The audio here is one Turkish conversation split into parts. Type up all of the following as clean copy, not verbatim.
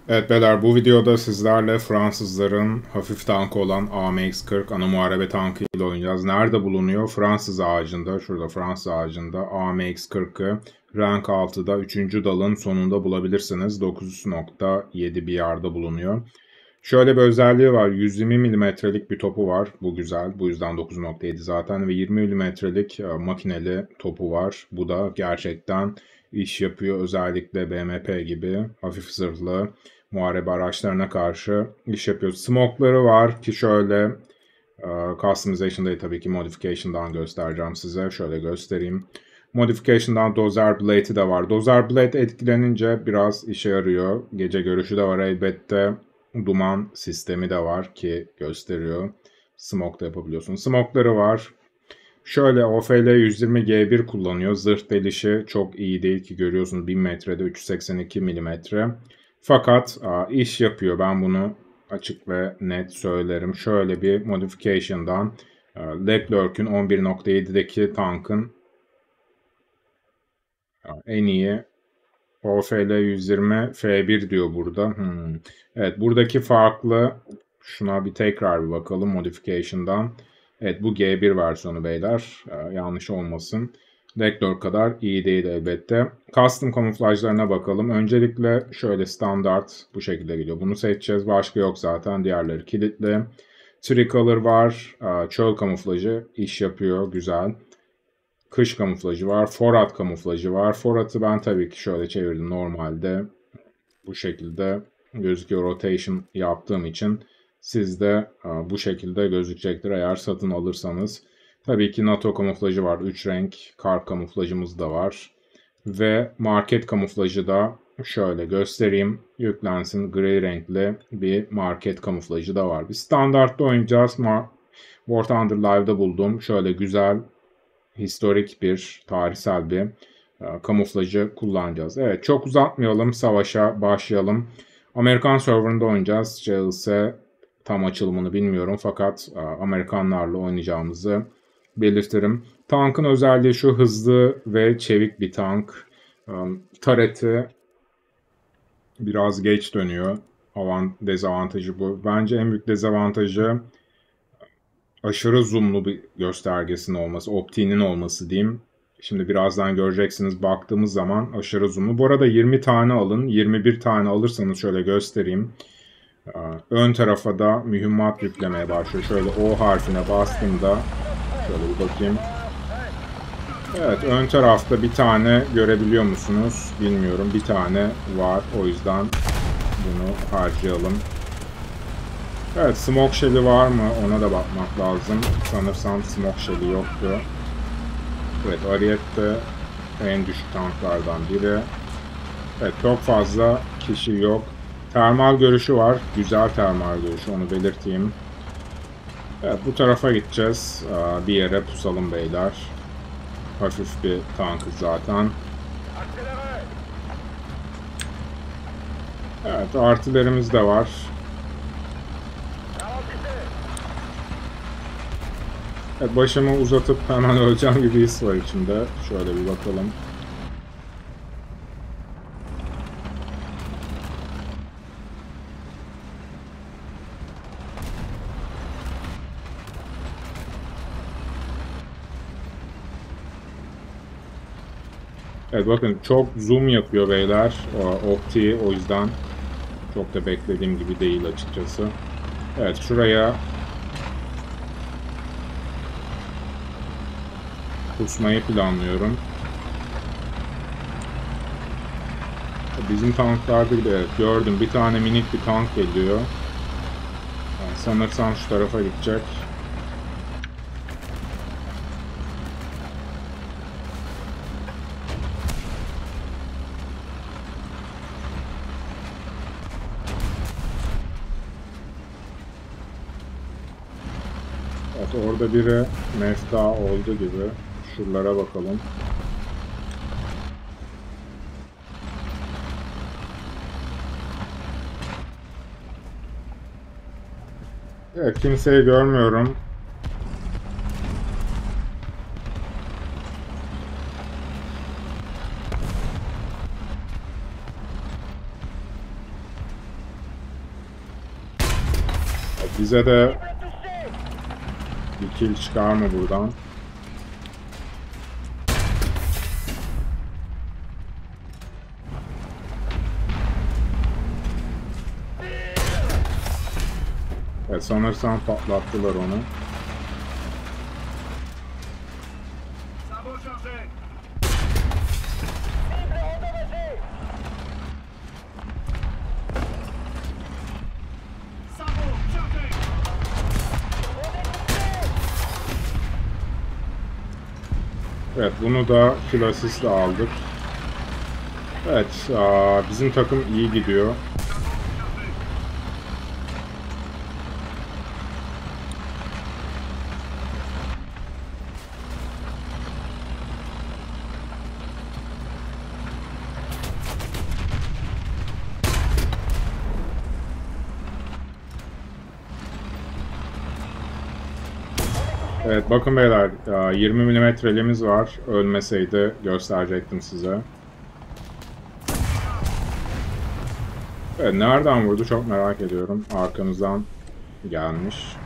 Evet beyler, bu videoda sizlerle Fransızların hafif tankı olan AMX-40 ana muharebe tankı ile oynayacağız. Nerede bulunuyor? Fransız ağacında. Şurada Fransız ağacında AMX-40'ı rank 6'da 3. dalın sonunda bulabilirsiniz. 9.7 bir yerde bulunuyor. Şöyle bir özelliği var. 120 milimetrelik bir topu var. Bu güzel. Bu yüzden 9.7 zaten. Ve 20 milimetrelik makineli topu var. Bu da gerçekten iş yapıyor. Özellikle BMP gibi hafif zırhlı muharebe araçlarına karşı iş yapıyor. Smoke'ları var ki şöyle customization'da tabii ki modification'dan göstereceğim size. Şöyle göstereyim. Modification'dan Dozer Blade'i de var. Dozer Blade etkilenince biraz işe yarıyor. Gece görüşü de var elbette. Duman sistemi de var ki gösteriyor. Smoke da yapabiliyorsun. Smoke'ları var. Şöyle OFL 120G1 kullanıyor. Zırh delişi çok iyi değil ki görüyorsunuz 1000 metrede 382 milimetre. Fakat iş yapıyor. Ben bunu açık ve net söylerim. Şöyle bir modification'dan Leclerc'ün 11.7'deki tankın en iyi OFL 120 F1 diyor burada. Evet, buradaki farklı, şuna bir tekrar bir bakalım modification'dan. Evet, bu G1 versiyonu beyler. Yanlış olmasın. Leclerc kadar iyi değil elbette. Custom kamuflajlarına bakalım. Öncelikle şöyle standart bu şekilde gidiyor. Bunu seçeceğiz. Başka yok zaten. Diğerleri kilitli. Tricolor var. Çöl kamuflajı iş yapıyor. Güzel. Kış kamuflajı var. Forat kamuflajı var. Forat'ı ben tabii ki şöyle çevirdim. Normalde bu şekilde gözüküyor. Rotation yaptığım için sizde bu şekilde gözükecektir eğer satın alırsanız. Tabii ki NATO kamuflajı var. 3 renk kar kamuflajımız da var. Ve market kamuflajı da şöyle göstereyim. Yüklensin, gri renkli bir market kamuflajı da var. Bir standartta oynayacağız. War Thunder Live'da buldum. Şöyle güzel, historik bir, tarihsel bir kamuflajı kullanacağız. Evet, çok uzatmayalım, savaşa başlayalım. Amerikan serverında oynayacağız. CLS tam açılımını bilmiyorum fakat Amerikanlarla oynayacağımızı belirtirim. Tankın özelliği şu: hızlı ve çevik bir tank. Turret'i biraz geç dönüyor. Dezavantajı bu. Bence en büyük dezavantajı aşırı zoomlu bir göstergesinin olması, optiğinin olması diyeyim. Şimdi birazdan göreceksiniz, baktığımız zaman aşırı zoomlu. Bu arada 20 tane alın. 21 tane alırsanız şöyle göstereyim. Ön tarafa da mühimmat yüklemeye başlıyor. Şöyle O harfine bastığımda şöyle bir bakayım. Evet, ön tarafta bir tane görebiliyor musunuz? Bilmiyorum. Bir tane var. O yüzden bunu harcayalım. Evet, smoke shell'i var mı? Ona da bakmak lazım. Sanırsam smoke shell'i yoktu. Evet, Ariete en düşük tanklardan biri. Evet, çok fazla kişi yok. Termal görüşü var. Güzel termal görüşü, onu belirteyim. Evet, bu tarafa gideceğiz. Bir yere pusalım beyler. Hafif bir tankız zaten. Evet, artilerimiz de var. Evet, başımı uzatıp hemen öleceğim gibi his var içimde. Şöyle bir bakalım. Evet, bakın çok zoom yapıyor beyler. Opti, o yüzden çok da beklediğim gibi değil açıkçası. Evet, şuraya pusmayı planlıyorum. Bizim tanklarda bile evet, gördüm. Bir tane minik bir tank geliyor. Yani sanırsam şu tarafa gidecek. Evet, orada biri mefta oldu gibi. Şuralara bakalım. Evet, kimseyi görmüyorum. Bize de bir kill çıkar mı buradan? Evet, sanırsam patlattılar onu. Evet, bunu da kill assist'le aldık. Evet, bizim takım iyi gidiyor. Evet, bakın beyler, 20 milimetreliğimiz var. Ölmeseydi gösterecektim size. Evet, nereden vurdu çok merak ediyorum. Arkamızdan gelmiş.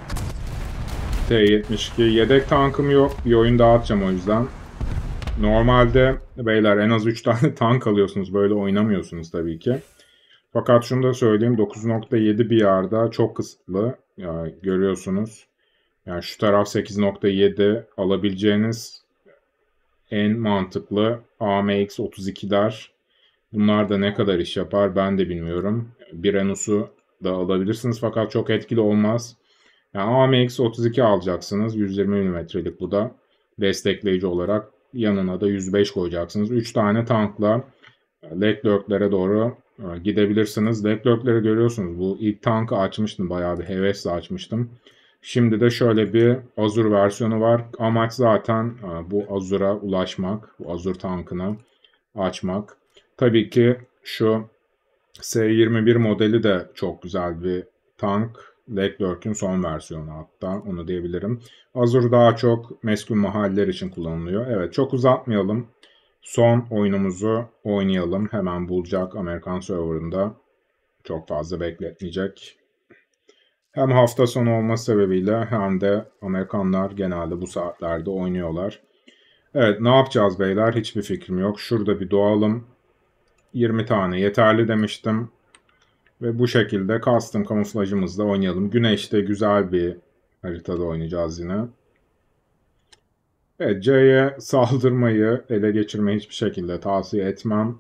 T-72. Yedek tankım yok. Bir oyun dağıtacağım o yüzden. Normalde beyler en az 3 tane tank alıyorsunuz. Böyle oynamıyorsunuz tabii ki. Fakat şunu da söyleyeyim. 9.7 bir yerde çok kısıtlı. Yani görüyorsunuz. Yani şu taraf 8.7 alabileceğiniz en mantıklı AMX-32'ler. Bunlar da ne kadar iş yapar ben de bilmiyorum. Bir Enus'u da alabilirsiniz fakat çok etkili olmaz. Yani AMX-32 alacaksınız. 120 milimetrelik bu da destekleyici olarak. Yanına da 105 koyacaksınız. 3 tane tankla Leclerc'lere doğru gidebilirsiniz. Leclerc'leri görüyorsunuz. Bu ilk tankı açmıştım. Bayağı bir hevesle açmıştım. Şimdi de şöyle bir Azur versiyonu var. Amaç zaten bu Azur'a ulaşmak. Bu Azur tankını açmak. Tabii ki şu S21 modeli de çok güzel bir tank. Leclerc'in son versiyonu hatta onu diyebilirim. Azur daha çok meskun mahalleler için kullanılıyor. Evet, çok uzatmayalım. Son oyunumuzu oynayalım. Hemen bulacak Amerikan serverında. Çok fazla bekletmeyecek. Hem hafta sonu olması sebebiyle hem de Amerikanlar genelde bu saatlerde oynuyorlar. Evet, ne yapacağız beyler? Hiçbir fikrim yok. Şurada bir doğalım. 20 tane yeterli demiştim. Ve bu şekilde custom kamuflajımızla oynayalım. Güneşte güzel bir haritada oynayacağız yine. Evet, C'ye saldırmayı, ele geçirmeyi hiçbir şekilde tavsiye etmem.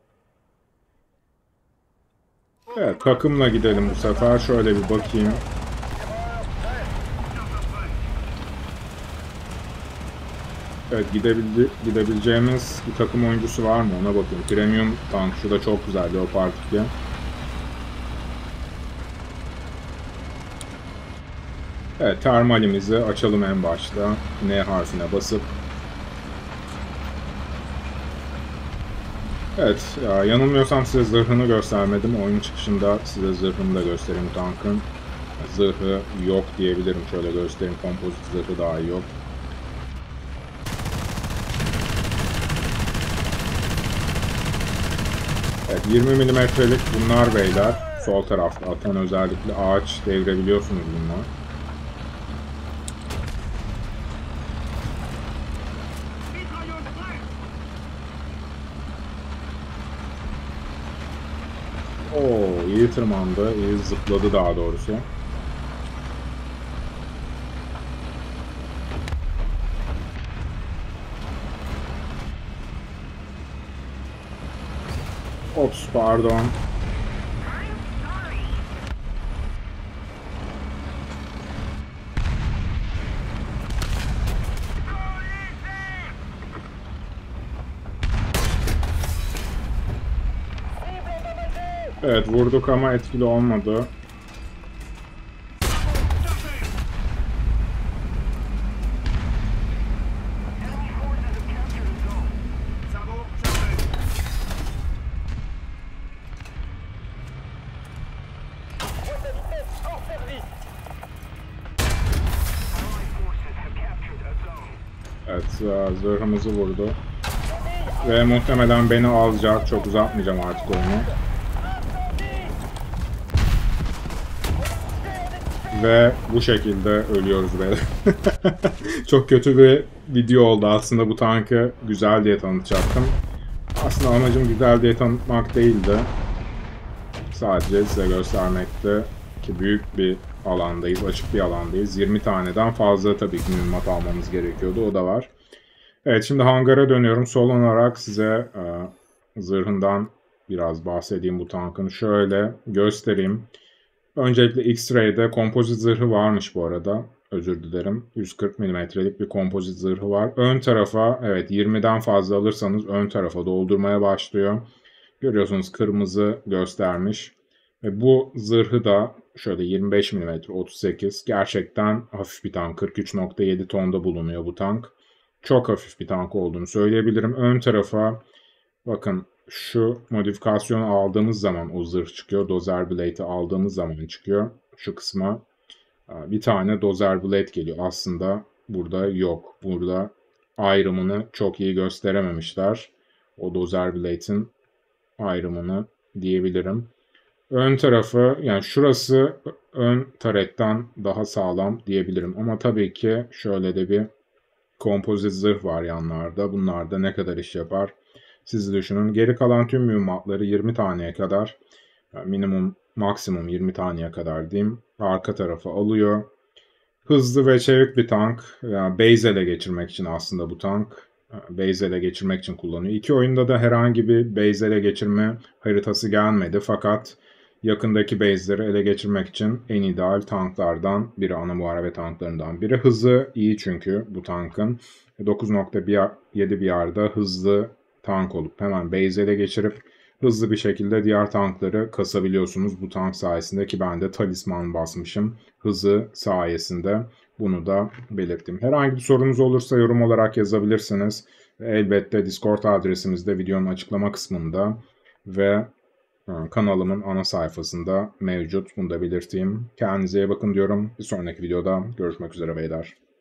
Evet, takımla gidelim bu sefer. Şöyle bir bakayım. Evet, gidebileceğimiz bir takım oyuncusu var mı ona bakayım. Premium tank, şu da çok güzel Leopard 2. Evet, termalimizi açalım en başta. N harfine basıp. Evet, yanılmıyorsam size zırhını göstermedim. Oyun çıkışında size zırhını da göstereyim tankın. Zırhı yok diyebilirim. Şöyle göstereyim. Kompozit zırhı daha yok. Evet, 20 milimetrelik bunlar beyler. Sol tarafta atan özellikle ağaç devirebiliyorsunuz bunlar. Oo, iyi tırmandı, iyi zıpladı daha doğrusu. Ops, pardon. Evet, vurduk ama etkili olmadı. Evet, zırhımızı vurdu. Ve muhtemelen beni alacak. Çok uzatmayacağım artık oyunu. Ve bu şekilde ölüyoruz beyler. Çok kötü bir video oldu aslında, bu tankı güzel diye tanıtacaktım. Aslında amacım güzel diye tanıtmak değildi. Sadece size göstermekti ki büyük bir alandayız, açık bir alandayız. 20 taneden fazla tabii ki mühimmat almamız gerekiyordu, o da var. Evet, şimdi hangara dönüyorum. Son olarak size zırhından biraz bahsedeyim bu tankın. Şöyle göstereyim. Öncelikle X-Ray'de kompozit zırhı varmış bu arada. Özür dilerim. 140 milimetrelik bir kompozit zırhı var. Ön tarafa, evet, 20'den fazla alırsanız ön tarafa doldurmaya başlıyor. Görüyorsunuz, kırmızı göstermiş. Ve bu zırhı da şöyle 25 milimetre 38. Gerçekten hafif bir tank. 43,7 tonda bulunuyor bu tank. Çok hafif bir tank olduğunu söyleyebilirim. Ön tarafa bakın, şu modifikasyonu aldığımız zaman o zırh çıkıyor. Dozer Blade'i aldığımız zaman çıkıyor. Şu kısma bir tane Dozer Blade geliyor. Aslında burada yok. Burada ayrımını çok iyi gösterememişler. O Dozer Blade'in ayrımını diyebilirim. Ön tarafı, yani şurası ön taretten daha sağlam diyebilirim. Ama tabii ki şöyle de bir kompozit zırh var yanlarda. Bunlar da ne kadar iş yapar siz düşünün. Geri kalan tüm mühimmatları 20 taneye kadar, minimum maksimum 20 taneye kadar diyeyim, arka tarafa alıyor. Hızlı ve çevik bir tank. Yani base ele geçirmek için aslında bu tank. Base ele geçirmek için kullanıyor. İki oyunda da herhangi bir base ele geçirme haritası gelmedi. Fakat yakındaki base'leri ele geçirmek için en ideal tanklardan biri, ana muharebe tanklarından biri. Hızı iyi çünkü bu tankın. 9,7 bir yerde hızlı tank olup hemen base ele geçirip hızlı bir şekilde diğer tankları kasabiliyorsunuz bu tank sayesinde, ki ben de talisman basmışım hızı sayesinde, bunu da belirttim. Herhangi bir sorunuz olursa yorum olarak yazabilirsiniz. Elbette Discord adresimiz de videonun açıklama kısmında ve kanalımın ana sayfasında mevcut. Bunu da belirteyim. Kendinize iyi bakın diyorum. Bir sonraki videoda görüşmek üzere beyler.